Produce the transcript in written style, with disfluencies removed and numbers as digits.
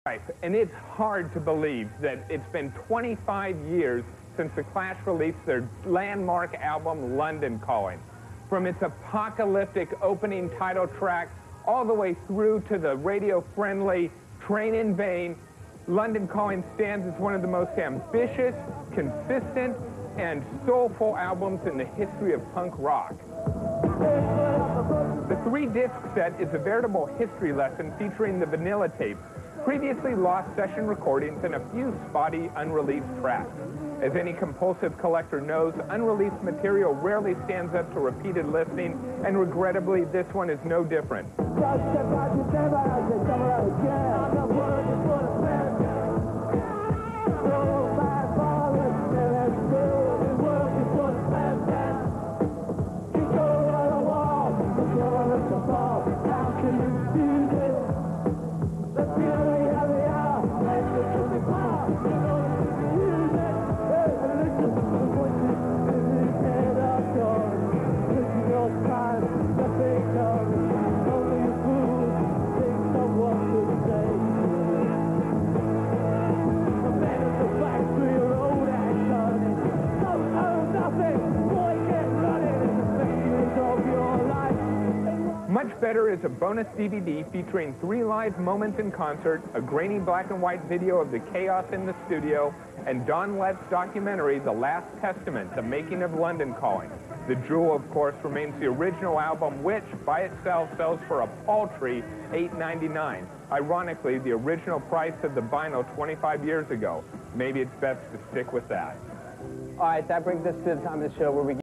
Rife, and it's hard to believe that it's been 25 years since the Clash released their landmark album, London Calling. From its apocalyptic opening title track all the way through to the radio-friendly Train in Vain, London Calling stands as one of the most ambitious, consistent, and soulful albums in the history of punk rock. The 3-disc set is a veritable history lesson featuring the vanilla tape, previously lost session recordings, and a few spotty unreleased tracks. As any compulsive collector knows, unreleased material rarely stands up to repeated listening, and regrettably, this one is no different. Much better is a bonus DVD featuring 3 live moments in concert, a grainy black and white video of the chaos in the studio, and Don Lett's documentary, The Last Testament, The Making of London Calling. The jewel, of course, remains the original album, which, by itself, sells for a paltry $8.99. Ironically, the original price of the vinyl 25 years ago. Maybe it's best to stick with that. All right, that brings us to the time of the show where we